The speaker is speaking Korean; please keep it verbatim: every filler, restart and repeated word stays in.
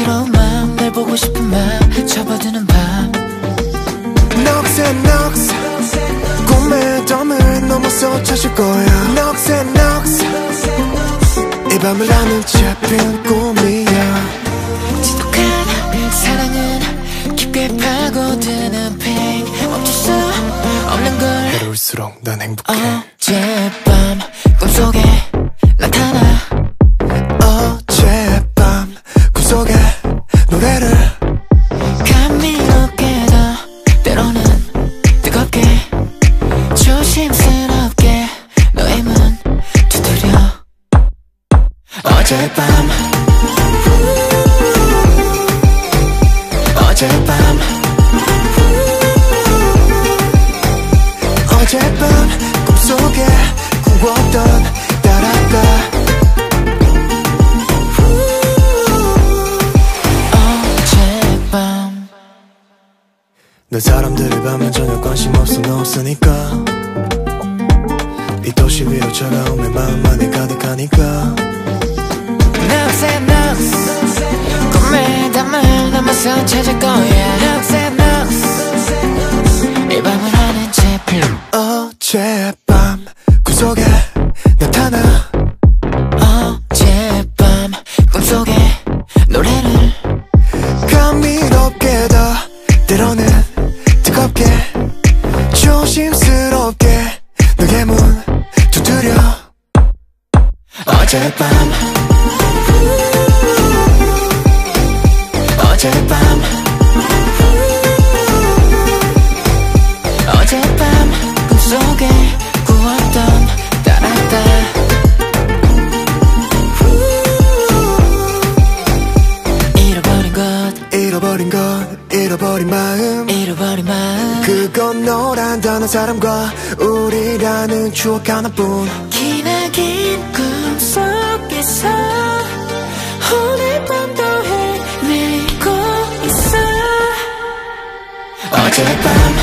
새로운 맘, 널 보고 싶은 맘 접어드는 밤. 넋에 넋 꿈의 덤을 넘어서 찾을 거야. 넋에 넋 이 밤을 나는 잡힌 꿈이야. 지독한 사랑은 깊게 파고드는 pain. 멈출 수 없는 걸. 외로울수록 난 행복해. 어젯밤 꿈속에 나타나. 어젯밤 꿈속에 노래를 감미롭게도 때로는 뜨겁게 조심스럽게 너의 문 두드려. 어젯밤 어젯밤 어젯밤 꿈속에 꾸었던 따라가. 어젯밤 내 사람들이 밤엔 전혀 관심 없어 너 없으니까. 이 도시 위로 차가움에 마음만이 가득하니까. 넋에 넋 꿈의 담을 넘어서 찾을 거야. 넋에 넋 이 밤을 하는 제필. 어젯밤 꿈속에 나타나. 어젯밤 꿈속에 노래를 감미롭게도 때로는 뜨겁게 조심스럽게 너의 문 두드려. 어젯밤 어젯밤 어젯밤 꿈속에 꾸었던 따라다. 잃어버린 것 잃어버린 것 잃어버린 마음 잃어버린 마음. 그건 너란다는 사람과 우리라는 추억 하나뿐. 기나긴 꿈속에서 오늘 밤도 헤매고 있어. 어젯밤